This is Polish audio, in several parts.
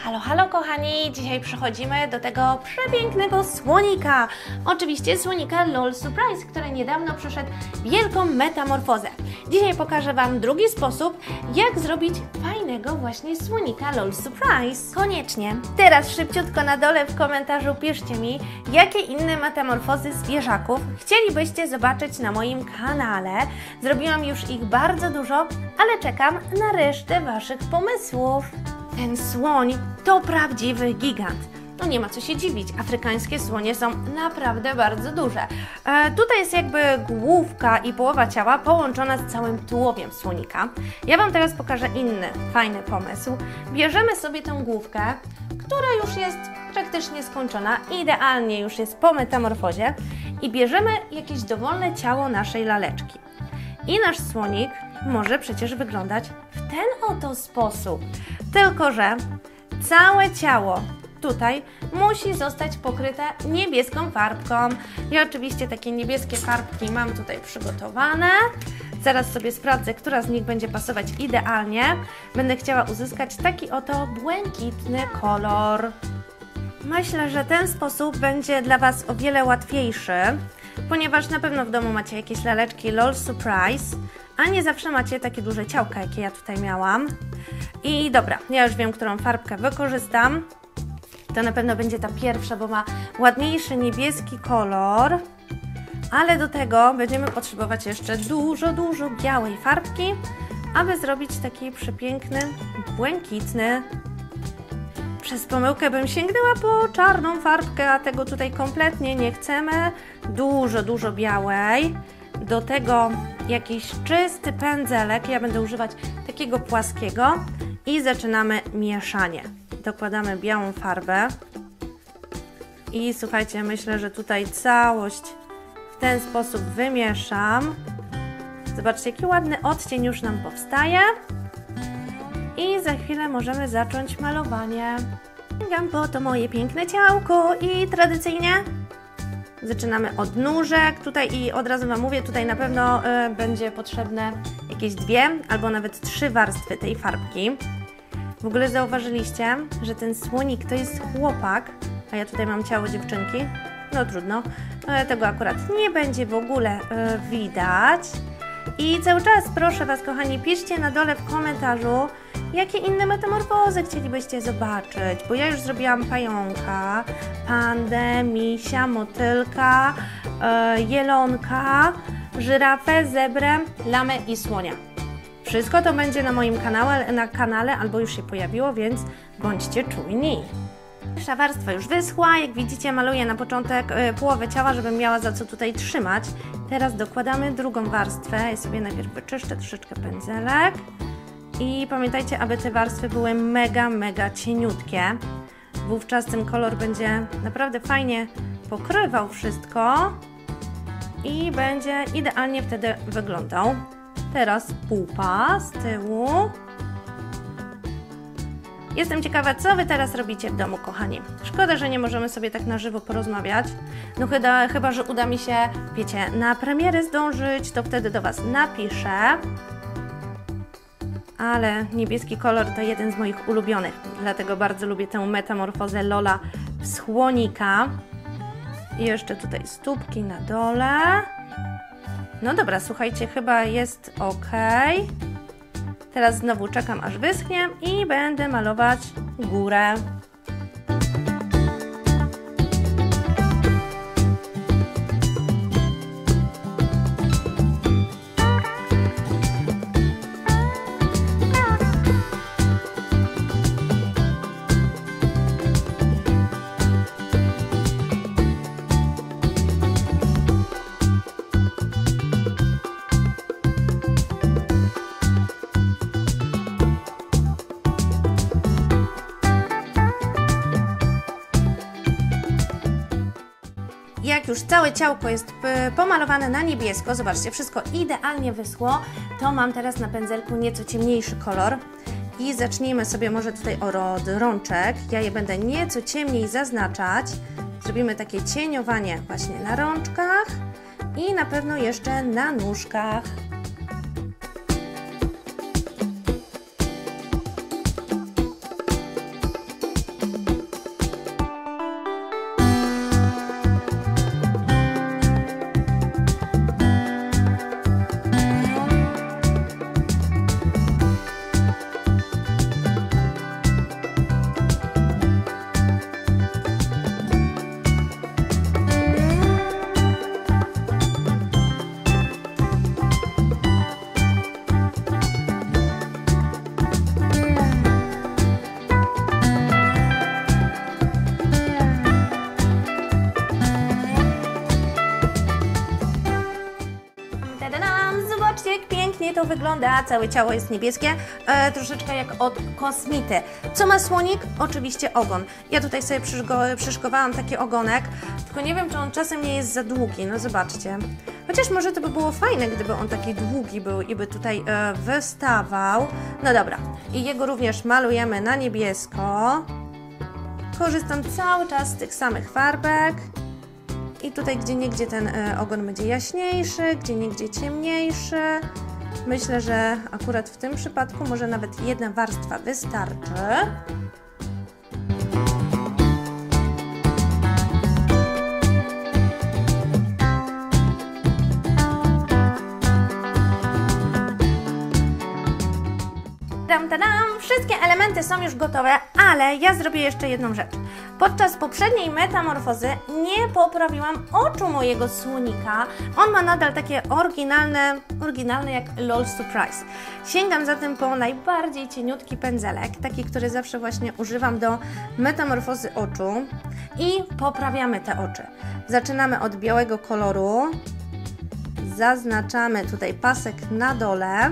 Halo, halo kochani! Dzisiaj przechodzimy do tego przepięknego słonika. Oczywiście słonika LOL Surprise, który niedawno przeszedł wielką metamorfozę. Dzisiaj pokażę Wam drugi sposób, jak zrobić fajnego właśnie słonika LOL Surprise. Koniecznie teraz szybciutko na dole w komentarzu piszcie mi, jakie inne metamorfozy zwierzaków chcielibyście zobaczyć na moim kanale. Zrobiłam już ich bardzo dużo, ale czekam na resztę Waszych pomysłów. Ten słoń to prawdziwy gigant. No nie ma co się dziwić, afrykańskie słonie są naprawdę bardzo duże. Tutaj jest jakby główka i połowa ciała połączona z całym tułowiem słonika. Ja Wam teraz pokażę inny, fajny pomysł. Bierzemy sobie tę główkę, która już jest praktycznie skończona, idealnie już jest po metamorfozie i bierzemy jakieś dowolne ciało naszej laleczki. I nasz słonik może przecież wyglądać w ten oto sposób. Tylko że całe ciało tutaj musi zostać pokryte niebieską farbką. Ja oczywiście takie niebieskie farbki mam tutaj przygotowane. Zaraz sobie sprawdzę, która z nich będzie pasować idealnie. Będę chciała uzyskać taki oto błękitny kolor. Myślę, że ten sposób będzie dla Was o wiele łatwiejszy, ponieważ na pewno w domu macie jakieś laleczki LOL Surprise, a nie zawsze macie takie duże ciałka, jakie ja tutaj miałam. I dobra, ja już wiem, którą farbkę wykorzystam. To na pewno będzie ta pierwsza, bo ma ładniejszy niebieski kolor. Ale do tego będziemy potrzebować jeszcze dużo białej farbki, aby zrobić taki przepiękny, błękitny. Przez pomyłkę bym sięgnęła po czarną farbkę, a tego tutaj kompletnie nie chcemy. Dużo białej. Do tego jakiś czysty pędzelek. Ja będę używać takiego płaskiego. I zaczynamy mieszanie. Dokładamy białą farbę. I słuchajcie, myślę, że tutaj całość w ten sposób wymieszam. Zobaczcie, jaki ładny odcień już nam powstaje. I za chwilę możemy zacząć malowanie. Sięgam po to moje piękne ciałko i tradycyjnie zaczynamy od nóżek. Tutaj i od razu Wam mówię, tutaj na pewno będzie potrzebne jakieś 2 albo nawet 3 warstwy tej farbki. W ogóle zauważyliście, że ten słonik to jest chłopak, a ja tutaj mam ciało dziewczynki. No trudno, tego akurat nie będzie w ogóle widać. I cały czas proszę Was, kochani, piszcie na dole w komentarzu, jakie inne metamorfozy chcielibyście zobaczyć, bo ja już zrobiłam pająka, pandę, misia, motylka, jelonka, żyrafę, zebrę, lamę i słonia. Wszystko to będzie na moim kanale albo już się pojawiło, więc bądźcie czujni. Pierwsza warstwa już wyschła, jak widzicie maluję na początek połowę ciała, żebym miała za co tutaj trzymać. Teraz dokładamy drugą warstwę, ja sobie najpierw wyczyszczę troszeczkę pędzelek. I pamiętajcie, aby te warstwy były mega cieniutkie. Wówczas ten kolor będzie naprawdę fajnie pokrywał wszystko i będzie idealnie wtedy wyglądał. Teraz pupa z tyłu. Jestem ciekawa, co Wy teraz robicie w domu, kochani. Szkoda, że nie możemy sobie tak na żywo porozmawiać. No chyba, że uda mi się, wiecie, na premierę zdążyć, to wtedy do Was napiszę. Ale niebieski kolor to jeden z moich ulubionych, dlatego bardzo lubię tę metamorfozę Lola w słonika. I jeszcze tutaj stópki na dole. No dobra, słuchajcie, chyba jest ok. Teraz znowu czekam, aż wyschnie i będę malować górę. Jak już całe ciałko jest pomalowane na niebiesko, zobaczcie, wszystko idealnie wyschło, to mam teraz na pędzelku nieco ciemniejszy kolor i zacznijmy sobie może tutaj od rączek. Ja je będę nieco ciemniej zaznaczać. Zrobimy takie cieniowanie właśnie na rączkach i na pewno jeszcze na nóżkach. pięknie to wygląda, całe ciało jest niebieskie, troszeczkę jak od kosmity. Co ma słonik? Oczywiście ogon. Ja tutaj sobie przyszykowałam taki ogonek, tylko nie wiem, czy on czasem nie jest za długi, no zobaczcie. Chociaż może to by było fajne, gdyby on taki długi był i by tutaj wystawał. No dobra, i jego również malujemy na niebiesko. Korzystam cały czas z tych samych farbek. I tutaj gdzieniegdzie ten ogon będzie jaśniejszy, gdzieniegdzie ciemniejszy. Myślę, że akurat w tym przypadku może nawet jedna warstwa wystarczy. Wszystkie elementy są już gotowe, ale ja zrobię jeszcze jedną rzecz. Podczas poprzedniej metamorfozy nie poprawiłam oczu mojego słonika. On ma nadal takie oryginalne jak LOL Surprise. Sięgam zatem po najbardziej cieniutki pędzelek, taki, który zawsze właśnie używam do metamorfozy oczu i poprawiamy te oczy. Zaczynamy od białego koloru, zaznaczamy tutaj pasek na dole,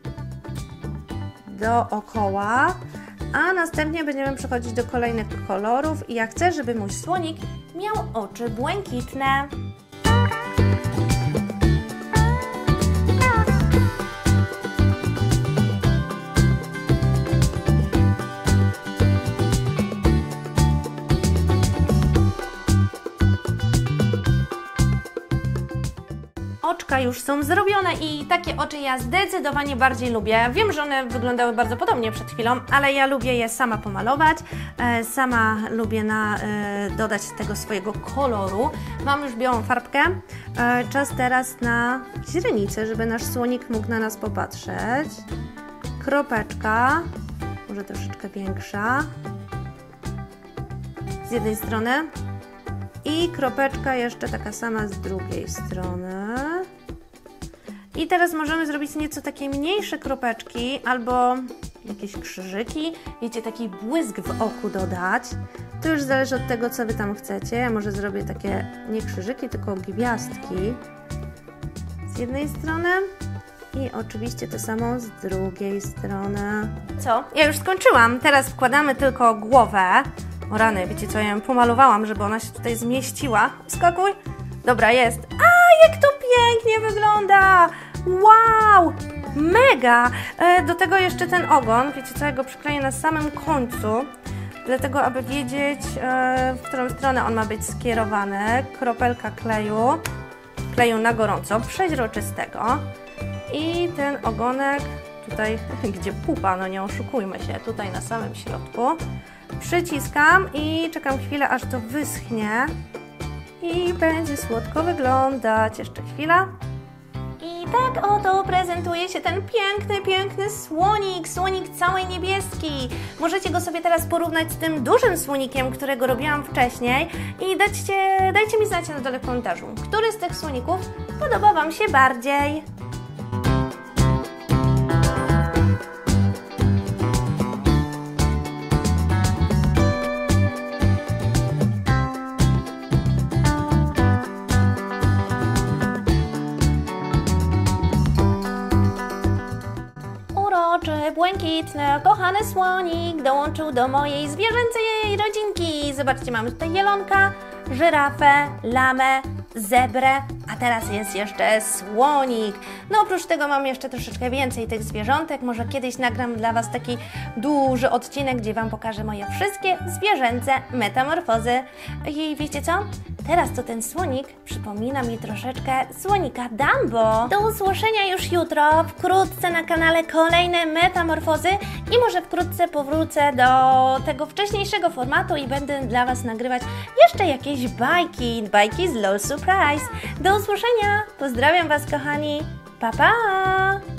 dookoła, a następnie będziemy przechodzić do kolejnych kolorów i ja chcę, żeby mój słonik miał oczy błękitne. Oczka już są zrobione i takie oczy ja zdecydowanie bardziej lubię. Wiem, że one wyglądały bardzo podobnie przed chwilą, ale ja lubię je sama pomalować, sama lubię dodać tego swojego koloru. Mam już białą farbkę, czas teraz na źrenicę, żeby nasz słonik mógł na nas popatrzeć. Kropeczka, może troszeczkę większa, z jednej strony. I kropeczka jeszcze taka sama z drugiej strony. I teraz możemy zrobić nieco takie mniejsze kropeczki albo jakieś krzyżyki. Wiecie, taki błysk w oku dodać. To już zależy od tego, co Wy tam chcecie. Ja może zrobię takie nie krzyżyki, tylko gwiazdki z jednej strony. I oczywiście to samo z drugiej strony. Co? Ja już skończyłam. Teraz wkładamy tylko głowę. O rany, wiecie co, ja ją pomalowałam, żeby ona się tutaj zmieściła. Skakuj. Dobra, jest. A, jak to pięknie wygląda! Wow! Mega! Do tego jeszcze ten ogon. Wiecie co, ja go przykleję na samym końcu. Dlatego, aby wiedzieć, w którą stronę on ma być skierowany. Kropelka kleju na gorąco, przeźroczystego. I ten ogonek tutaj, gdzie pupa, no nie oszukujmy się, tutaj na samym środku. Przyciskam i czekam chwilę, aż to wyschnie i będzie słodko wyglądać. Jeszcze chwila. I tak oto prezentuje się ten piękny słonik cały niebieski. Możecie go sobie teraz porównać z tym dużym słonikiem, którego robiłam wcześniej i dajcie mi znać na dole w komentarzu, który z tych słoników podoba Wam się bardziej. Błękitny, kochany słonik dołączył do mojej zwierzęcej rodzinki. Zobaczcie, mamy tutaj jelonka, żyrafę, lamę, zebrę, a teraz jest jeszcze słonik. No oprócz tego mam jeszcze troszeczkę więcej tych zwierzątek. Może kiedyś nagram dla Was taki duży odcinek, gdzie Wam pokażę moje wszystkie zwierzęce metamorfozy. I wiecie co? Teraz to ten słonik przypomina mi troszeczkę słonika Dumbo. Do usłyszenia już jutro, wkrótce na kanale kolejne metamorfozy i może wkrótce powrócę do tego wcześniejszego formatu i będę dla Was nagrywać jeszcze jakieś bajki z LOL Surprise. Do usłyszenia, pozdrawiam Was kochani, pa pa!